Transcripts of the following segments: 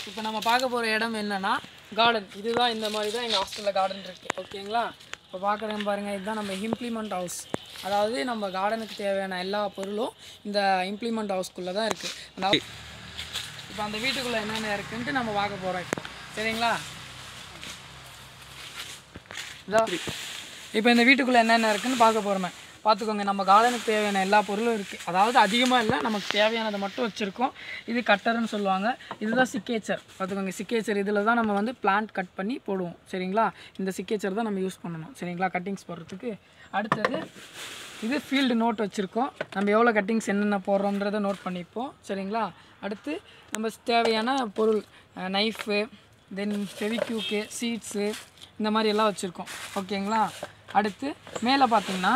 இப்போ நம்ம பார்க்க போகிற இடம் என்னென்னா கார்டன். இதுதான் இந்த மாதிரி தான் எங்கள் ஹாஸ்டலில் கார்டன் இருக்குது. ஓகேங்களா? இப்போ பார்க்குறேன் பாருங்கள், இதுதான் நம்ம இம்ப்ளிமெண்ட் ஹவுஸ். அதாவது நம்ம கார்டனுக்கு தேவையான எல்லா பொருளும் இந்த இம்ப்ளிமெண்ட் ஹவுஸ்க்குள்ளே தான் இருக்குது. அதாவது இப்போ அந்த வீட்டுக்குள்ளே என்னென்ன இருக்குன்ட்டு நம்ம பார்க்க போகிறோம் இப்போ. சரிங்களா? இப்போ இந்த வீட்டுக்குள்ளே என்னென்ன இருக்குதுன்னு பார்க்க போகிறோமே. பார்த்துக்கோங்க, நம்ம கார்டனுக்கு தேவையான எல்லா பொருளும் இருக்குது. அதாவது அதிகமாக இல்லை, நமக்கு தேவையானதை மட்டும் வச்சுருக்கோம். இது கட்டர்னு சொல்லுவாங்க. இதுதான் சிக்கேச்சர். பார்த்துக்கோங்க, சிக்கேச்சர் இதில் தான் நம்ம வந்து பிளான்ட் கட் பண்ணி போடுவோம். சரிங்களா? இந்த சிக்கேச்சர் தான் நம்ம யூஸ் பண்ணணும். சரிங்களா? கட்டிங்ஸ் போடுறதுக்கு. அடுத்தது இது ஃபீல்டு நோட் வச்சுருக்கோம். நம்ம எவ்வளோ கட்டிங்ஸ் என்னென்ன போடுறோன்றதை நோட் பண்ணிப்போம். சரிங்களா? அடுத்து நம்ம தேவையான பொருள் நைஃபு, தென் ஃபெவிக்யூக்கு, சீட்ஸு, இந்த மாதிரி எல்லாம் வச்சுருக்கோம். ஓகேங்களா? அடுத்து மேலே பார்த்தீங்கன்னா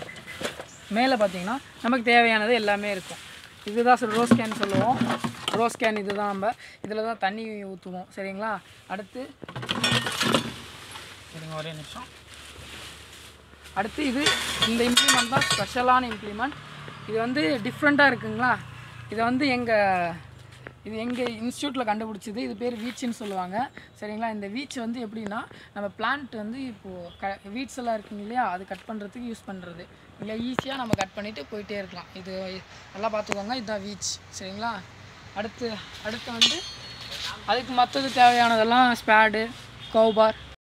நமக்கு தேவையானது எல்லாமே இருக்கும். இதுதான் ரோஸ் கேன் சொல்லுவோம். ரோஸ் கேன் இதுதான். நம்ம இதில் தான் தண்ணி ஊற்றுவோம். சரிங்களா? அடுத்து சரிங்க, ஒரே நிமிஷம். அடுத்து இந்த இம்ப்ளிமெண்ட் தான் ஸ்பெஷலான இம்ப்ளிமெண்ட். இது வந்து டிஃப்ரெண்ட்டாக இருக்குங்களா? இதை வந்து எங்கள் இன்ஸ்டியூட்டில் கண்டுபிடிச்சிது. இது பேர் வீச்சுன்னு சொல்லுவாங்க. சரிங்களா? இந்த வீச் வந்து எப்படின்னா, நம்ம பிளான்ட் வந்து இப்போது வீட்ஸ் எல்லாம் இருக்குங்க இல்லையா, அது கட் பண்ணுறதுக்கு யூஸ் பண்ணுறது. இல்லை ஈஸியாக நம்ம கட் பண்ணிவிட்டு போயிட்டே இருக்கலாம். இது நல்லா பார்த்துக்கோங்க, இதுதான் வீச். சரிங்களா? அடுத்து வந்து அதுக்கு மற்றது தேவையானதெல்லாம் ஸ்பேடு, கவுபார்,